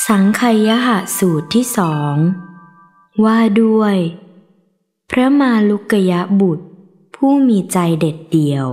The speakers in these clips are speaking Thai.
สังคัยยหสูตรที่สองว่าด้วยพระมาลุกยบุตรผู้มีใจเด็ดเดี่ยว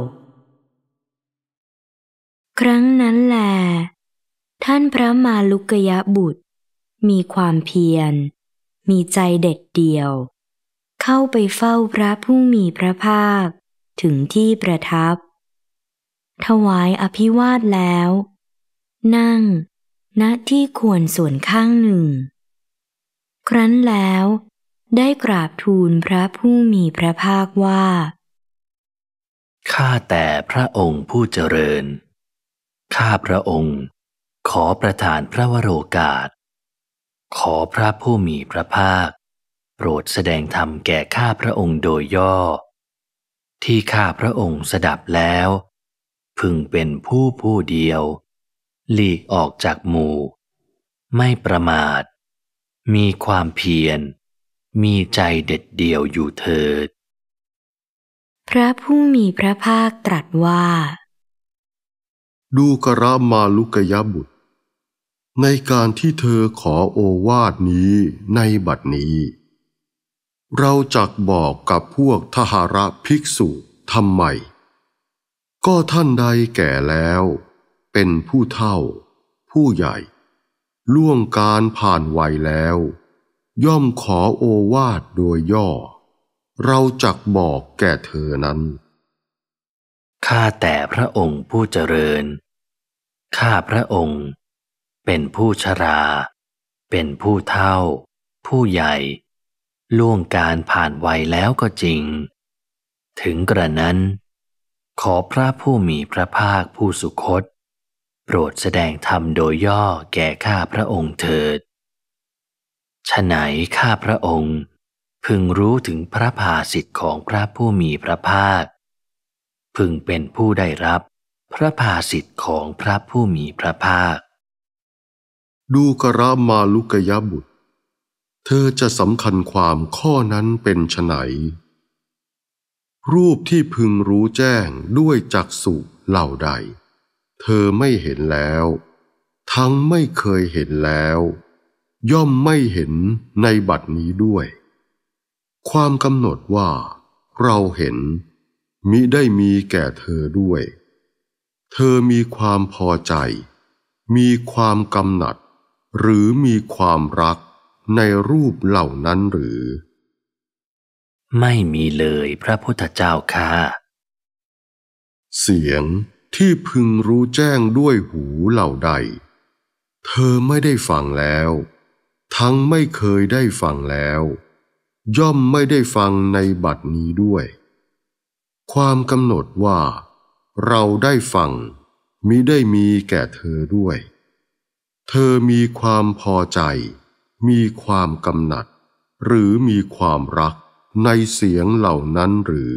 ครั้งนั้นแลท่านพระมาลุกยบุตรมีความเพียรมีใจเด็ดเดี่ยวเข้าไปเฝ้าพระผู้มีพระภาคถึงที่ประทับถวายอภิวาทแล้วนั่งณที่ควรส่วนข้างหนึ่งครั้นแล้วได้กราบทูลพระผู้มีพระภาคว่าข้าแต่พระองค์ผู้เจริญข้าพระองค์ขอประทานพระวโรกาสขอพระผู้มีพระภาคโปรดแสดงธรรมแก่ข้าพระองค์โดยย่อที่ข้าพระองค์สดับแล้วพึงเป็นผู้เดียวหลีกออกจากหมู่ไม่ประมาทมีความเพียรมีใจเด็ดเดี่ยวอยู่เถิดพระผู้มีพระภาคตรัสว่าดูกระมาลุกยบุตรในการที่เธอขอโอวาทนี้ในบัดนี้เราจักบอกกับพวกทหารภิกษุทำไมก็ท่านใดแก่แล้วเป็นผู้เฒ่าผู้ใหญ่ล่วงการผ่านวัยแล้วย่อมขอโอวาทโดยย่อเราจักบอกแก่เธอนั้นข้าแต่พระองค์ผู้เจริญข้าพระองค์เป็นผู้ชราเป็นผู้เฒ่าผู้ใหญ่ล่วงการผ่านวัยแล้วก็จริงถึงกระนั้นขอพระผู้มีพระภาคผู้สุคตโปรดแสดงธรรมโดยย่อแก่ข้าพระองค์เถิดฉะไหนข้าพระองค์พึงรู้ถึงพระภาสิทธิ์ของพระผู้มีพระภาคพึงเป็นผู้ได้รับพระภาสิทธิ์ของพระผู้มีพระภาคดูกระมาลุกยบุตรเธอจะสำคัญความข้อนั้นเป็นไฉนรูปที่พึงรู้แจ้งด้วยจักษุเหล่าใดเธอไม่เห็นแล้วทั้งไม่เคยเห็นแล้วย่อมไม่เห็นในบัดนี้ด้วยความกำหนดว่าเราเห็นมิได้มีแก่เธอด้วยเธอมีความพอใจมีความกำหนัดหรือมีความรักในรูปเหล่านั้นหรือไม่มีเลยพระพุทธเจ้าข้าเสียงที่พึงรู้แจ้งด้วยหูเหล่าใดเธอไม่ได้ฟังแล้วทั้งไม่เคยได้ฟังแล้วย่อมไม่ได้ฟังในบัดนี้ด้วยความกำหนดว่าเราได้ฟังมิได้มีแก่เธอด้วยเธอมีความพอใจมีความกำหนัดหรือมีความรักในเสียงเหล่านั้นหรือ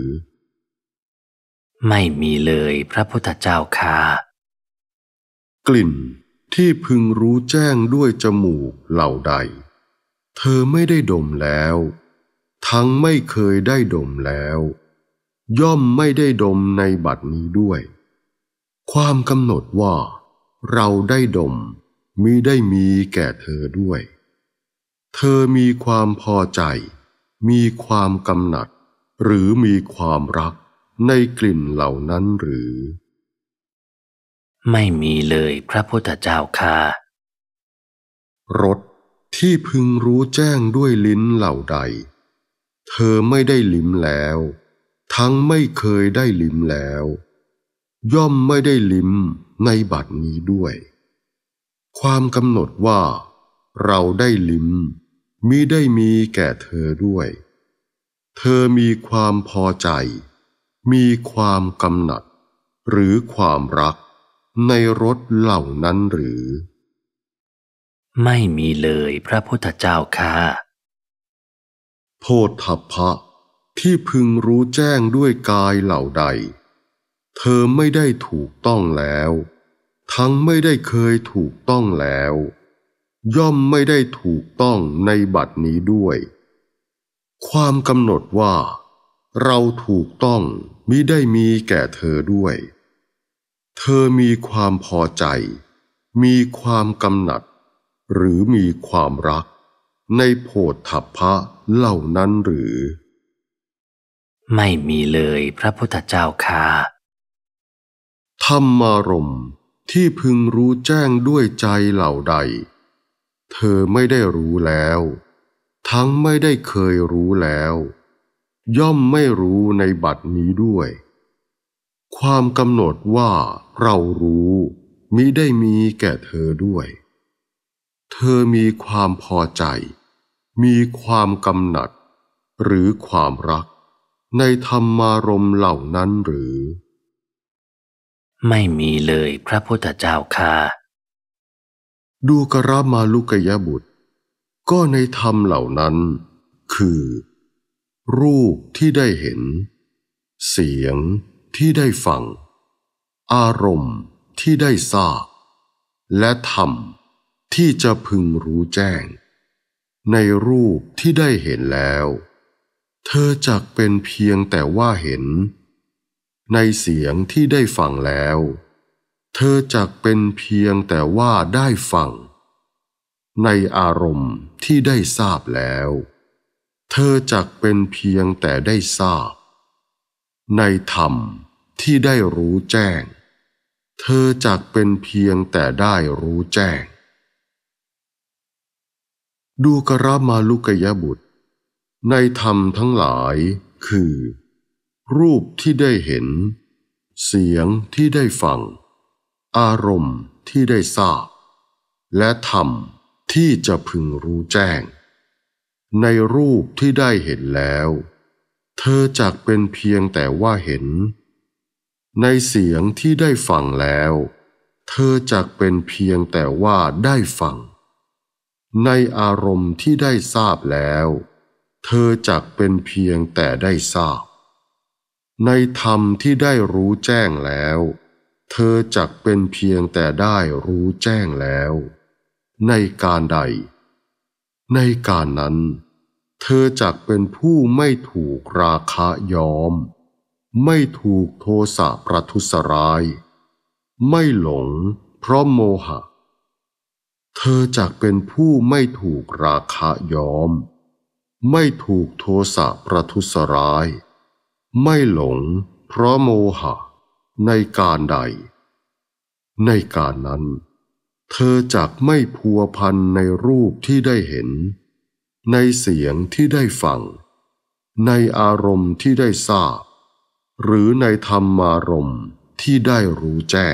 ไม่มีเลยพระพุทธเจ้าข้ากลิ่นที่พึงรู้แจ้งด้วยจมูกเหล่าใดเธอไม่ได้ดมแล้วทั้งไม่เคยได้ดมแล้วย่อมไม่ได้ดมในบัดนี้ด้วยความกำหนดว่าเราได้ดมมิได้มีแก่เธอด้วยเธอมีความพอใจมีความกำหนัดหรือมีความรักในกลิ่นเหล่านั้นหรือไม่มีเลยพระพุทธเจ้าข้ารสที่พึงรู้แจ้งด้วยลิ้นเหล่าใดเธอไม่ได้ลิ้มแล้วทั้งไม่เคยได้ลิ้มแล้วย่อมไม่ได้ลิ้มในบัดนี้ด้วยความกำหนดว่าเราได้ลิ้มมิได้มีแก่เธอด้วยเธอมีความพอใจมีความกำหนัดหรือความรักในรสเหล่านั้นหรือไม่มีเลยพระพุทธเจ้าข้าโพธัพพะที่พึงรู้แจ้งด้วยกายเหล่าใดเธอไม่ได้ถูกต้องแล้วทั้งไม่ได้เคยถูกต้องแล้วย่อมไม่ได้ถูกต้องในบัดนี้ด้วยความกำหนดว่าเราถูกต้องมิได้มีแก่เธอด้วยเธอมีความพอใจมีความกำหนัดหรือมีความรักในโพธัพพะเหล่านั้นหรือไม่มีเลยพระพุทธเจ้าค่ะธรรมารมณ์ที่พึงรู้แจ้งด้วยใจเหล่าใดเธอไม่ได้รู้แล้วทั้งไม่ได้เคยรู้แล้วย่อมไม่รู้ในบัดนี้ด้วยความกำหนดว่าเรารู้มิได้มีแก่เธอด้วยเธอมีความพอใจมีความกำหนัดหรือความรักในธรรมารมณ์เหล่านั้นหรือไม่มีเลยพระพุทธเจ้าค่ะดูกรมาลุกยบุตรก็ในธรรมเหล่านั้นคือรูปที่ได้เห็นเสียงที่ได้ฟังอารมณ์ที่ได้ทราบและธรรมที่จะพึงรู้แจ้งในรูปที่ได้เห็นแล้วเธอจักเป็นเพียงแต่ว่าเห็นในเสียงที่ได้ฟังแล้วเธอจักเป็นเพียงแต่ว่าได้ฟังในอารมณ์ที่ได้ทราบแล้วเธอจักเป็นเพียงแต่ได้ทราบในธรรมที่ได้รู้แจ้งเธอจักเป็นเพียงแต่ได้รู้แจ้งดูกรมาลุกยบุตรในธรรมทั้งหลายคือรูปที่ได้เห็นเสียงที่ได้ฟังอารมณ์ที่ได้ทราบและธรรมที่จะพึงรู้แจ้งในรูปที่ได้เห็นแล้วเธอจักเป็นเพียงแต่ว่าเห็นในเสียงที่ได้ฟังแล้วเธอจักเป็นเพียงแต่ว่าได้ฟังในอารมณ์ที่ได้ทราบแล้วเธอจักเป็นเพียงแต่ได้ทราบในธรรมที่ได้รู้แจ้งแล้วเธอจักเป็นเพียงแต่ได้รู้แจ้งแล้วในการใดในการนั้นเธอจักเป็นผู้ไม่ถูกราคะย้อมไม่ถูกโทสะประทุษร้ายไม่หลงเพราะโมหะเธอจักเป็นผู้ไม่ถูกราคะย้อมไม่ถูกโทสะประทุษร้ายไม่หลงเพราะโมหะในการใดในการนั้นเธอจักไม่พัวพันในรูปที่ได้เห็นในเสียงที่ได้ฟังในอารมณ์ที่ได้ทราบหรือในธรรมารมณ์ที่ได้รู้แจ้ง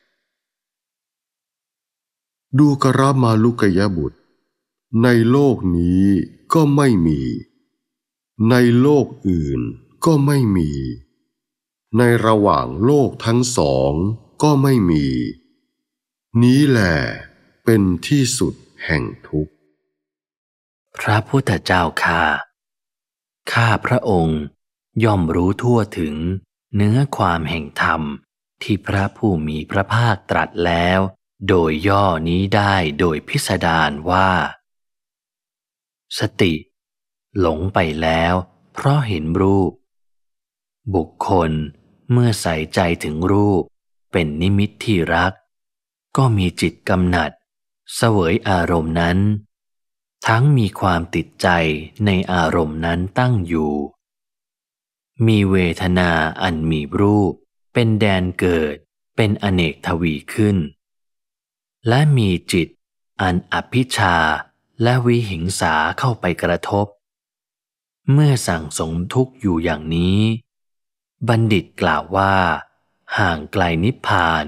ดูกรมาลุกยบุตรในโลกนี้ก็ไม่มีในโลกอื่นก็ไม่มีในระหว่างโลกทั้งสองก็ไม่มีนี้แหละเป็นที่สุดแห่งทุกข์พระพุทธเจ้าค่ะข้าพระองค์ย่อมรู้ทั่วถึงเนื้อความแห่งธรรมที่พระผู้มีพระภาคตรัสแล้วโดยย่อนี้ได้โดยพิสดารว่าสติหลงไปแล้วเพราะเห็นรูปบุคคลเมื่อใส่ใจถึงรูปเป็นนิมิตที่รักก็มีจิตกำหนัดเสวยอารมณ์นั้นทั้งมีความติดใจในอารมณ์นั้นตั้งอยู่มีเวทนาอันมีรูปเป็นแดนเกิดเป็นอเนกทวีขึ้นและมีจิตอันอภิชาและวิหิงสาเข้าไปกระทบเมื่อสั่งสมทุกข์อยู่อย่างนี้บัณฑิตกล่าวว่าห่างไกลนิพพาน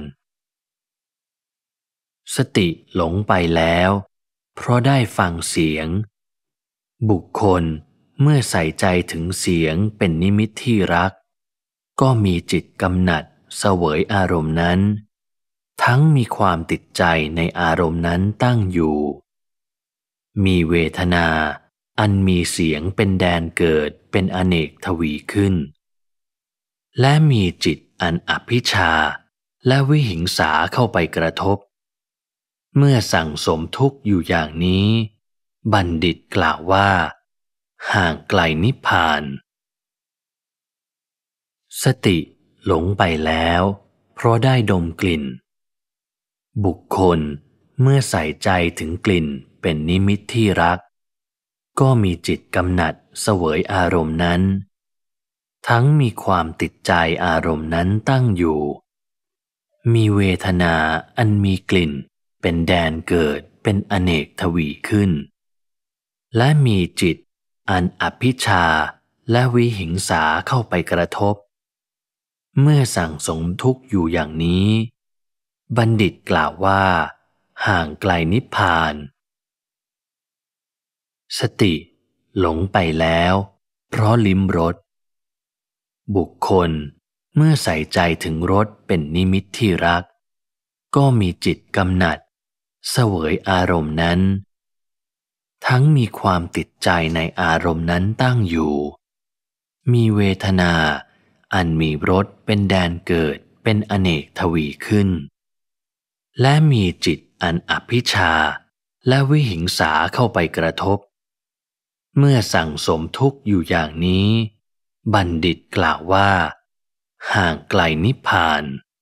สติหลงไปแล้วเพราะได้ฟังเสียงบุคคลเมื่อใส่ใจถึงเสียงเป็นนิมิตที่รักก็มีจิตกำหนัดเสวยอารมณ์นั้นทั้งมีความติดใจในอารมณ์นั้นตั้งอยู่มีเวทนาอันมีเสียงเป็นแดนเกิดเป็นอเนกทวีขึ้นและมีจิตอันอภิชาและวิหิงสาเข้าไปกระทบเมื่อสั่งสมทุกข์อยู่อย่างนี้บัณฑิตกล่าวว่าห่างไกลนิพพานสติหลงไปแล้วเพราะได้ดมกลิ่นบุคคลเมื่อใส่ใจถึงกลิ่นเป็นนิมิตที่รักก็มีจิตกำหนัดเสวยอารมณ์นั้นทั้งมีความติดใจอารมณ์นั้นตั้งอยู่มีเวทนาอันมีกลิ่นเป็นแดนเกิดเป็นอเนกทวีขึ้นและมีจิตอันอภิชาและวิหิงสาเข้าไปกระทบเมื่อสั่งสมทุกข์อยู่อย่างนี้บัณฑิตกล่าวว่าห่างไกลนิพพานสติหลงไปแล้วเพราะลิ้มรสบุคคลเมื่อใส่ใจถึงรสเป็นนิมิตที่รักก็มีจิตกำหนัดเสวยอารมณ์นั้นทั้งมีความติดใจในอารมณ์นั้นตั้งอยู่มีเวทนาอันมีรสเป็นแดนเกิดเป็นอเนกทวีขึ้นและมีจิตอันอภิชาและวิหิงสาเข้าไปกระทบเมื่อสั่งสมทุกข์อยู่อย่างนี้บัณฑิตกล่าวว่าห่างไกลนิพพาน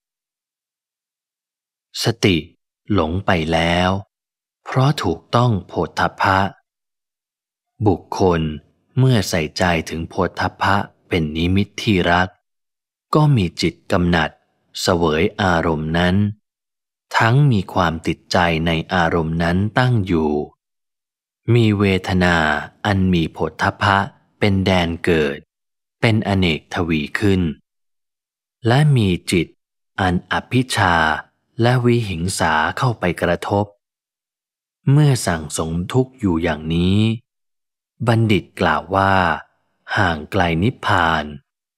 สติหลงไปแล้วเพราะถูกต้องโผฏฐัพพะบุคคลเมื่อใส่ใจถึงโผฏฐัพพะเป็นนิมิตที่รักก็มีจิตกำหนัดเสวยอารมณ์นั้นทั้งมีความติดใจในอารมณ์นั้นตั้งอยู่มีเวทนาอันมีโผฏฐัพพะเป็นแดนเกิดเป็นอเนกทวีขึ้นและมีจิตอันอภิชาและวิหิงสาเข้าไปกระทบเมื่อสั่งสมทุกข์อยู่อย่างนี้บัณฑิตกล่าวว่าห่างไกลนิพพาน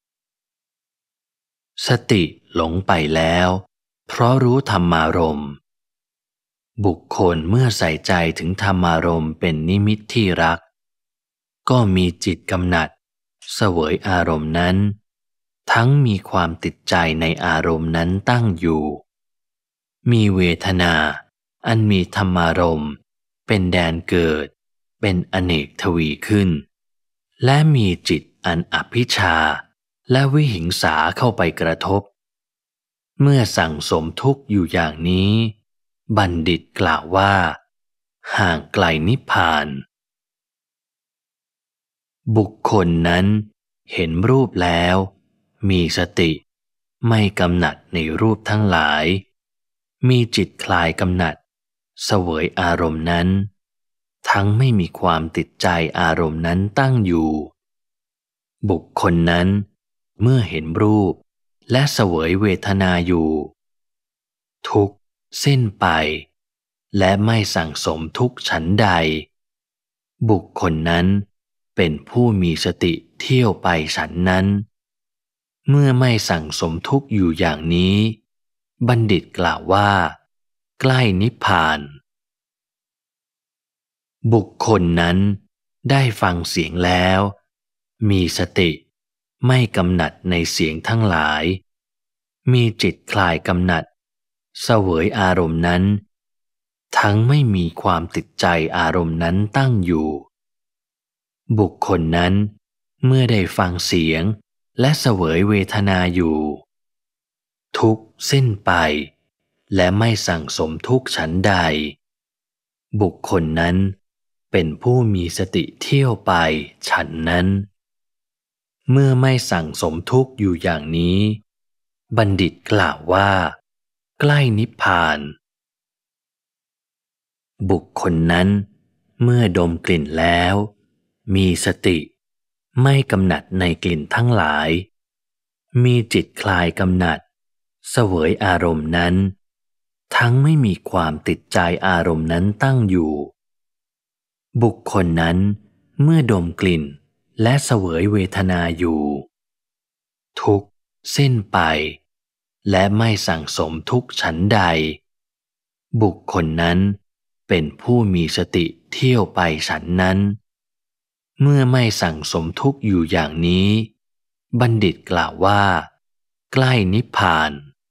สติหลงไปแล้วเพราะรู้ธรรมารมณ์บุคคลเมื่อใส่ใจถึงธรรมารมณ์เป็นนิมิตที่รักก็มีจิตกำหนัดเสวยอารมณ์นั้นทั้งมีความติดใจในอารมณ์นั้นตั้งอยู่มีเวทนาอันมีธรรมารมณ์เป็นแดนเกิดเป็นอเนกทวีขึ้นและมีจิตอันอภิชาและวิหิงสาเข้าไปกระทบเมื่อสั่งสมทุกข์อยู่อย่างนี้บัณฑิตกล่าวว่าห่างไกลนิพพานบุคคลนั้นเห็นรูปแล้วมีสติไม่กำหนัดในรูปทั้งหลายมีจิตคลายกำหนัดเสวยอารมณ์นั้นทั้งไม่มีความติดใจอารมณ์นั้นตั้งอยู่บุคคลนั้นเมื่อเห็นรูปและเสวยเวทนาอยู่ทุกข์สิ้นไปและไม่สั่งสมทุกข์ฉันใดบุคคลนั้นเป็นผู้มีสติเที่ยวไปฉันนั้นเมื่อไม่สั่งสมทุกข์อยู่อย่างนี้บัณฑิตกล่าวว่าใกล้นิพพานบุคคลนั้นได้ฟังเสียงแล้วมีสติไม่กำหนัดในเสียงทั้งหลายมีจิตคลายกำหนัดเสวยอารมณ์นั้นทั้งไม่มีความติดใจอารมณ์นั้นตั้งอยู่บุคคลนั้นเมื่อได้ฟังเสียงและเสวยเวทนาอยู่ทุกข์สิ้นไปและไม่สั่งสมทุกข์ฉันใดบุคคลนั้นเป็นผู้มีสติเที่ยวไปฉันนั้นเมื่อไม่สั่งสมทุกข์อยู่อย่างนี้บัณฑิตกล่าวว่าใกล้นิพพานบุคคลนั้นเมื่อดมกลิ่นแล้วมีสติไม่กำหนัดในกลิ่นทั้งหลายมีจิตคลายกำหนัดเสวยอารมณ์นั้นทั้งไม่มีความติดใจอารมณ์นั้นตั้งอยู่บุคคลนั้นเมื่อดมกลิ่นและเสวยเวทนาอยู่ทุกข์สิ้นไปและไม่สั่งสมทุกข์ฉันใดบุคคลนั้นเป็นผู้มีสติเที่ยวไปฉันนั้นเมื่อไม่สั่งสมทุกข์อยู่อย่างนี้บัณฑิตกล่าวว่าใกล้นิพพาน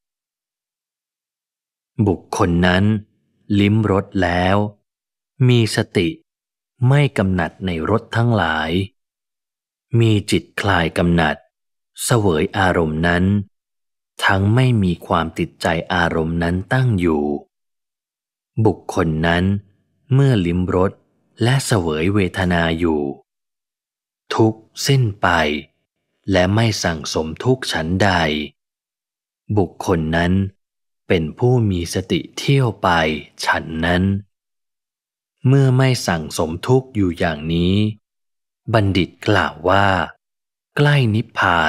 บุคคลนั้นลิ้มรสแล้วมีสติไม่กำหนัดในรสทั้งหลายมีจิตคลายกำหนัดเสวยอารมณ์นั้นทั้งไม่มีความติดใจอารมณ์นั้นตั้งอยู่บุคคลนั้นเมื่อลิ้มรสและเสวยเวทนาอยู่ทุกข์สิ้นไปและไม่สั่งสมทุกข์ฉันใดบุคคลนั้นเป็นผู้มีสติเที่ยวไปฉันนั้นเมื่อไม่สั่งสมทุกข์อยู่อย่างนี้บัณฑิตกล่าวว่าใกล้นิพพาน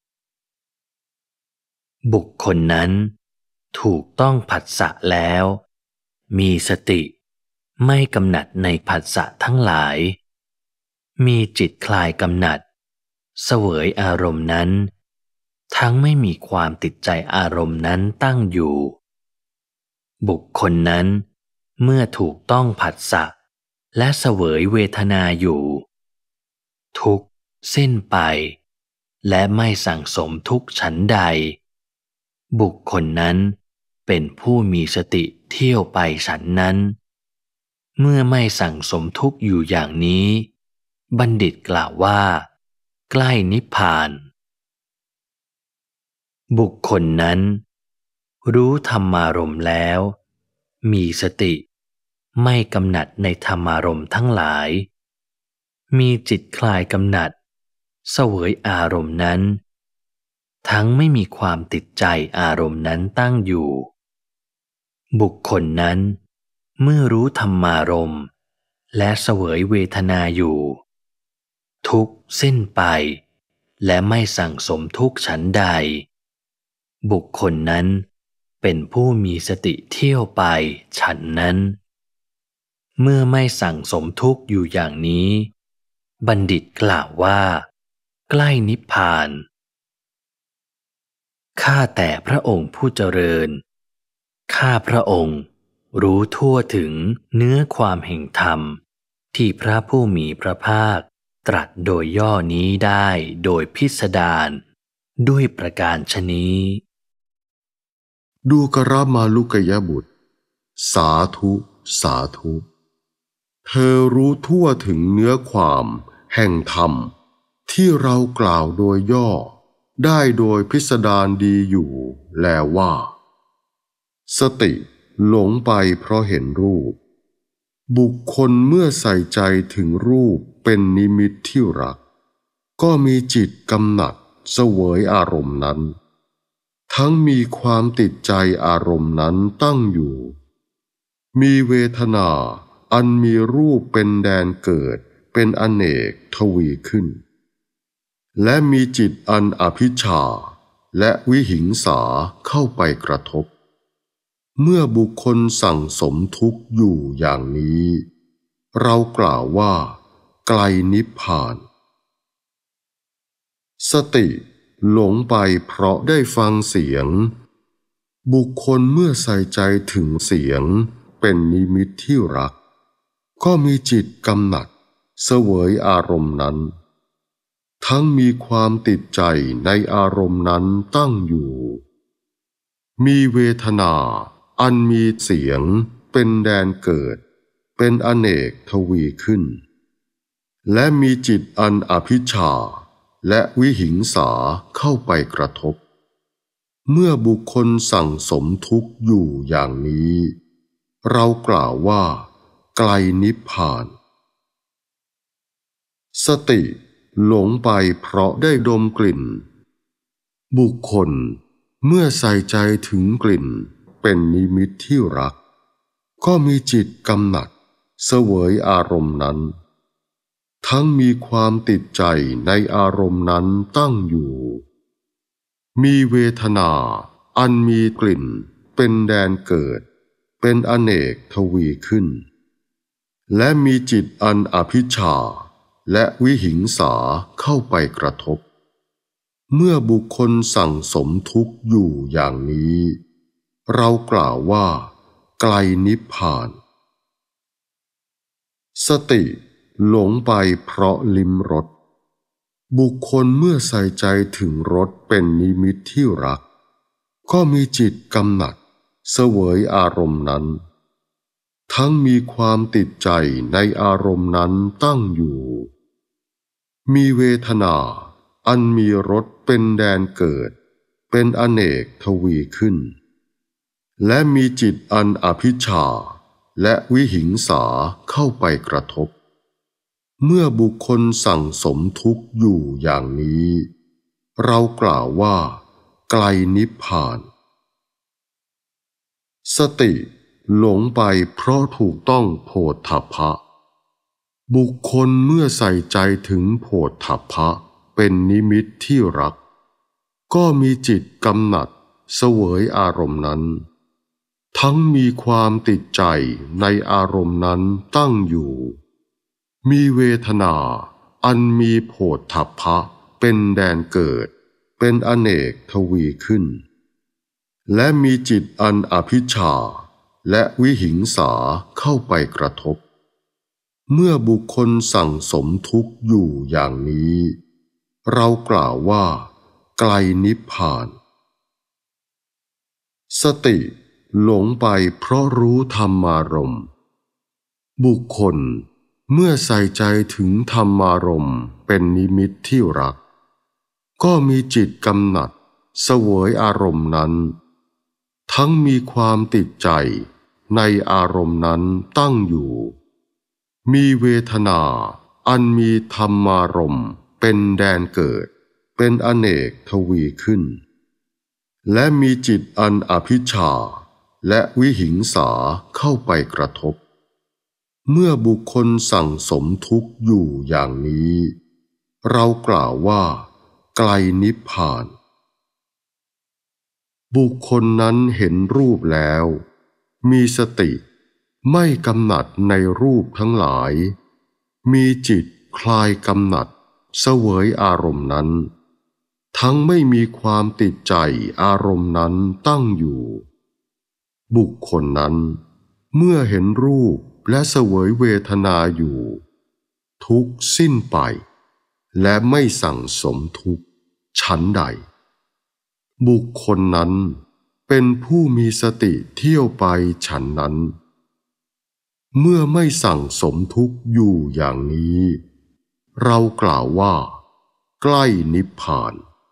บุคคลนั้นถูกต้องผัสสะแล้วมีสติไม่กำหนัดในผัสสะทั้งหลายมีจิตคลายกำหนัดเสวยอารมณ์นั้นทั้งไม่มีความติดใจอารมณ์นั้นตั้งอยู่บุคคลนั้นเมื่อถูกต้องผัสสะและเสวยเวทนาอยู่ทุกข์สิ้นไปและไม่สั่งสมทุกข์ฉันใดบุคคลนั้นเป็นผู้มีสติเที่ยวไปฉันนั้นเมื่อไม่สั่งสมทุกข์อยู่อย่างนี้บัณฑิตกล่าวว่าใกล้นิพพานบุคคลนั้นรู้ธรรมารมณ์แล้วมีสติไม่กำหนัดในธรรมารมณ์ทั้งหลายมีจิตคลายกำหนัดเสวยอารมณ์นั้นทั้งไม่มีความติดใจอารมณ์นั้นตั้งอยู่บุคคลนั้นเมื่อรู้ธรรมารมณ์และเสวยเวทนาอยู่ทุกข์สิ้นไปและไม่สั่งสมทุกข์ฉันใดบุคคลนั้นเป็นผู้มีสติเที่ยวไปฉันนั้นเมื่อไม่สั่งสมทุกข์อยู่อย่างนี้บัณฑิตกล่าวว่าใกล้นิพพานข้าแต่พระองค์ผู้เจริญข้าพระองค์รู้ทั่วถึงเนื้อความแห่งธรรมที่พระผู้มีพระภาคตรัสโดยย่อนี้ได้โดยพิสดารด้วยประการฉนี้ดูกรมาลุกยบุตรสาธุสาธุเธอรู้ทั่วถึงเนื้อความแห่งธรรมที่เรากล่าวโดยย่อได้โดยพิสดารดีอยู่แลว่าสติหลงไปเพราะเห็นรูปบุคคลเมื่อใส่ใจถึงรูปเป็นนิมิตที่รักก็มีจิตกำหนัดเสวยอารมณ์นั้นทั้งมีความติดใจอารมณ์นั้นตั้งอยู่มีเวทนาอันมีรูปเป็นแดนเกิดเป็นอเนกทวีขึ้นและมีจิตอันอภิชฌาและวิหิงสาเข้าไปกระทบเมื่อบุคคลสั่งสมทุกข์อยู่อย่างนี้เรากล่าวว่าไกลนิพพานสติหลงไปเพราะได้ฟังเสียงบุคคลเมื่อใส่ใจถึงเสียงเป็นนิมิตที่รักก็มีจิตกำหนัดเสวยอารมณ์นั้นทั้งมีความติดใจในอารมณ์นั้นตั้งอยู่มีเวทนาอันมีเสียงเป็นแดนเกิดเป็นอเนกทวีขึ้นและมีจิตอันอภิชฌาและวิหิงสาเข้าไปกระทบเมื่อบุคคลสั่งสมทุกข์อยู่อย่างนี้เรากล่าวว่าไกลนิพพานสติหลงไปเพราะได้ดมกลิ่นบุคคลเมื่อใส่ใจถึงกลิ่นเป็นนิมิตที่รักก็มีจิตกำหนัดเสวยอารมณ์นั้นทั้งมีความติดใจในอารมณ์นั้นตั้งอยู่มีเวทนาอันมีกลิ่นเป็นแดนเกิดเป็นอเนกทวีขึ้นและมีจิตอันอภิชฌาและวิหิงสาเข้าไปกระทบเมื่อบุคคลสั่งสมทุกข์อยู่อย่างนี้เรากล่าวว่าไกลนิพพานสติหลงไปเพราะลิ้มรสบุคคลเมื่อใส่ใจถึงรสเป็นนิมิตที่รักก็มีจิตกำหนัดเสวยอารมณ์นั้นทั้งมีความติดใจในอารมณ์นั้นตั้งอยู่มีเวทนาอันมีรสเป็นแดนเกิดเป็นอเนกทวีขึ้นและมีจิตอันอภิชฌาและวิหิงสาเข้าไปกระทบเมื่อบุคคลสั่งสมทุกข์อยู่อย่างนี้เรากล่าวว่าไกลนิพพานสติหลงไปเพราะถูกต้องโผฏฐัพพะบุคคลเมื่อใส่ใจถึงโผฏฐัพพะเป็นนิมิตที่รักก็มีจิตกำหนัดเสวยอารมณ์นั้นทั้งมีความติดใจในอารมณ์นั้นตั้งอยู่มีเวทนาอันมีโผฏฐัพพะเป็นแดนเกิดเป็นอเนกทวีขึ้นและมีจิตอันอภิชฌาและวิหิงสาเข้าไปกระทบเมื่อบุคคลสั่งสมทุกข์อยู่อย่างนี้เรากล่าวว่าไกลนิพพานสติหลงไปเพราะรู้ธรรมารมณ์บุคคลเมื่อใส่ใจถึงธรรมารมณ์เป็นนิมิตที่รักก็มีจิตกำหนัดเสวยอารมณ์นั้นทั้งมีความติดใจในอารมณ์นั้นตั้งอยู่มีเวทนาอันมีธรรมารมณ์เป็นแดนเกิดเป็นอเนกทวีขึ้นและมีจิตอันอภิชฌาและวิหิงสาเข้าไปกระทบเมื่อบุคคลสั่งสมทุกข์อยู่อย่างนี้เรากล่าวว่าไกลนิพพานบุคคลนั้นเห็นรูปแล้วมีสติไม่กำหนัดในรูปทั้งหลายมีจิตคลายกำหนัดเสวยอารมณ์นั้นทั้งไม่มีความติดใจอารมณ์นั้นตั้งอยู่บุคคลนั้นเมื่อเห็นรูปและเสวยเวทนาอยู่ทุกข์สิ้นไปและไม่สั่งสมทุกข์ฉันใดบุคคลนั้นเป็นผู้มีสติเที่ยวไปฉันนั้นเมื่อไม่สั่งสมทุกข์อยู่อย่างนี้เรากล่าวว่าใกล้นิพพาน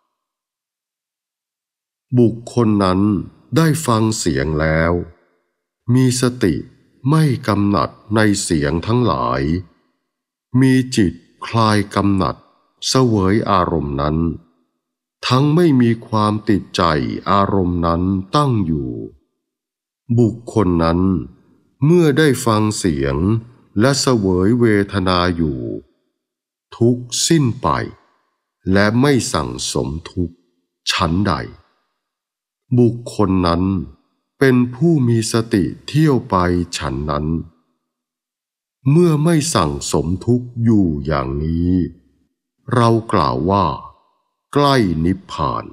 บุคคลนั้นได้ฟังเสียงแล้วมีสติไม่กำหนัดในเสียงทั้งหลายมีจิตคลายกำหนัดเสวยอารมณ์นั้นทั้งไม่มีความติดใจอารมณ์นั้นตั้งอยู่บุคคลนั้นเมื่อได้ฟังเสียงและเสวยเวทนาอยู่ทุกข์สิ้นไปและไม่สั่งสมทุกข์ฉันใดบุคคลนั้นเป็นผู้มีสติเที่ยวไปฉันนั้นเมื่อไม่สั่งสมทุกข์อยู่อย่างนี้เรากล่าวว่าใกล้นิพพาน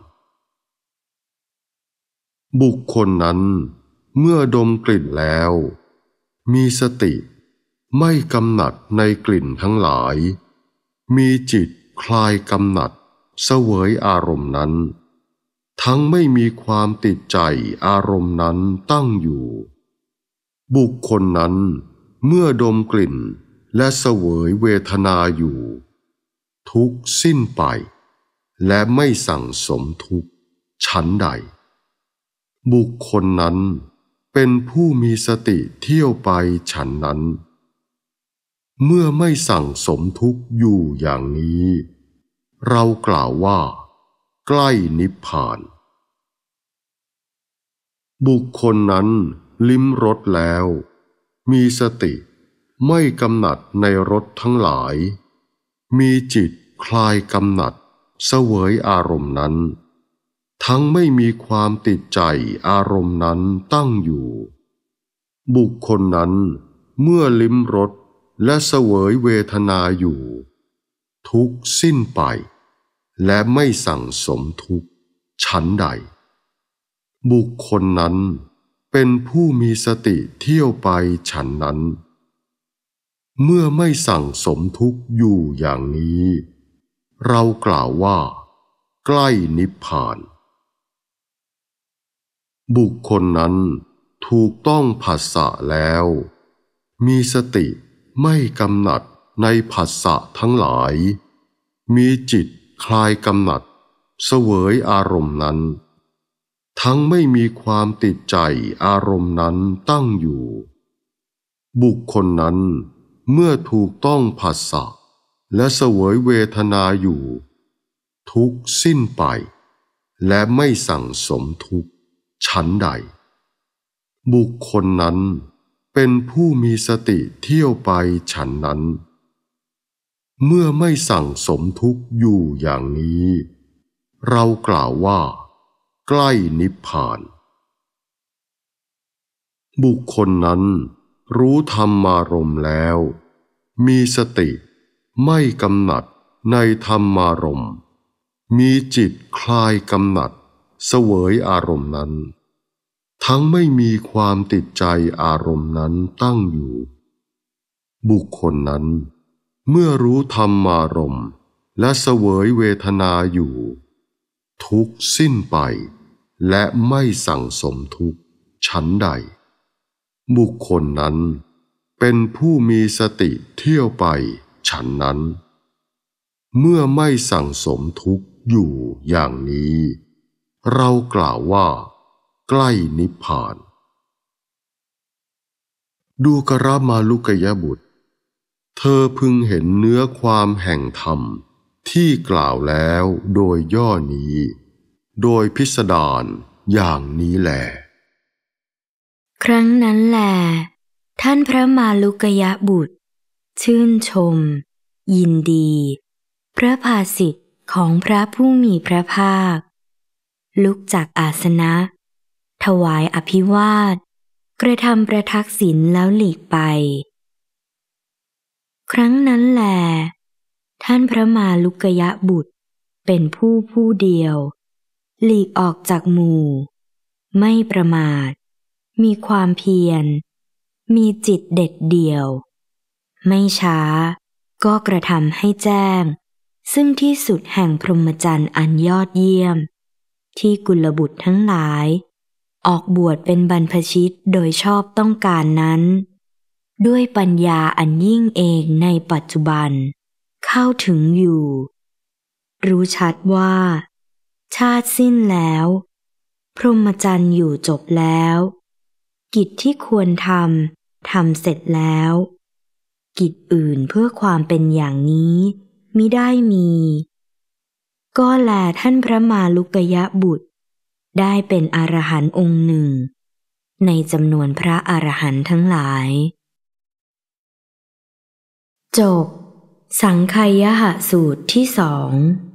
บุคคลนั้นเมื่อดมกลิ่นแล้วมีสติไม่กำหนัดในกลิ่นทั้งหลายมีจิตคลายกำหนัดเสวยอารมณ์นั้นทั้งไม่มีความติดใจอารมณ์นั้นตั้งอยู่บุคคลนั้นเมื่อดมกลิ่นและเสวยเวทนาอยู่ทุกข์สิ้นไปและไม่สั่งสมทุกข์ฉันใดบุคคลนั้นเป็นผู้มีสติเที่ยวไปฉันนั้นเมื่อไม่สั่งสมทุกข์อยู่อย่างนี้เรากล่าวว่าใกล้นิพพานบุคคลนั้นลิ้มรสแล้วมีสติไม่กำหนัดในรสทั้งหลายมีจิตคลายกำหนัดเสวยอารมณ์นั้นทั้งไม่มีความติดใจอารมณ์นั้นตั้งอยู่บุคคลนั้นเมื่อลิ้มรสและเสวยเวทนาอยู่ทุกข์สิ้นไปและไม่สั่งสมทุกข์ฉันใดบุคคลนั้นเป็นผู้มีสติเที่ยวไปฉันนั้นเมื่อไม่สั่งสมทุกข์อยู่อย่างนี้เรากล่าวว่าใกล้นิพพานบุคคลนั้นถูกต้องผัสสะแล้วมีสติไม่กำหนัดในผัสสะทั้งหลายมีจิตคลายกำหนัดเสวยอารมณ์นั้นทั้งไม่มีความติดใจอารมณ์นั้นตั้งอยู่บุคคลนั้นเมื่อถูกต้องผัสสะและเสวยเวทนาอยู่ทุกข์สิ้นไปและไม่สั่งสมทุกข์ฉันใดบุคคลนั้นเป็นผู้มีสติเที่ยวไปฉันนั้นเมื่อไม่สั่งสมทุกข์อยู่อย่างนี้เรากล่าวว่าใกล้นิพพานบุคคลนั้นรู้ธรรมารมณ์แล้วมีสติไม่กำหนัดในธรรมารมณ์มีจิตคลายกำหนัดเสวยอารมณ์นั้นทั้งไม่มีความติดใจอารมณ์นั้นตั้งอยู่บุคคลนั้นเมื่อรู้ธรรมารมณ์และเสวยเวทนาอยู่ทุกข์สิ้นไปและไม่สั่งสมทุกข์ฉันใดบุคคลนั้นเป็นผู้มีสติเที่ยวไปฉันนั้นเมื่อไม่สั่งสมทุกข์อยู่อย่างนี้เรากล่าวว่าใกล้นิพพานดูกรมาลุกยบุตรเธอพึงเห็นเนื้อความแห่งธรรมที่กล่าวแล้วโดยย่อนี้โดยพิสดารอย่างนี้แลครั้งนั้นแลท่านพระมาลุกยบุตรชื่นชมยินดีพระภาสิทธิ์ของพระผู้มีพระภาคลุกจากอาสนะถวายอภิวาทกระทำประทักษิณแล้วหลีกไปครั้งนั้นแลท่านพระมาลุกยบุตรเป็นผู้เดียวหลีกออกจากหมู่ไม่ประมาทมีความเพียรมีจิตเด็ดเดี่ยวไม่ช้าก็กระทำให้แจ้งซึ่งที่สุดแห่งพรหมจรรย์อันยอดเยี่ยมที่กุลบุตรทั้งหลายออกบวชเป็นบรรพชิตโดยชอบต้องการนั้นด้วยปัญญาอันยิ่งเองในปัจจุบันเข้าถึงอยู่รู้ชัดว่าชาติสิ้นแล้วพรหมจรรย์อยู่จบแล้วกิจที่ควรทำเสร็จแล้วกิจอื่นเพื่อความเป็นอย่างนี้มิได้มีก็แลท่านพระมาลุกยบุตรได้เป็นอรหันต์องค์หนึ่งในจำนวนพระอรหันต์ทั้งหลายจบสังคัยยหสูตรที่2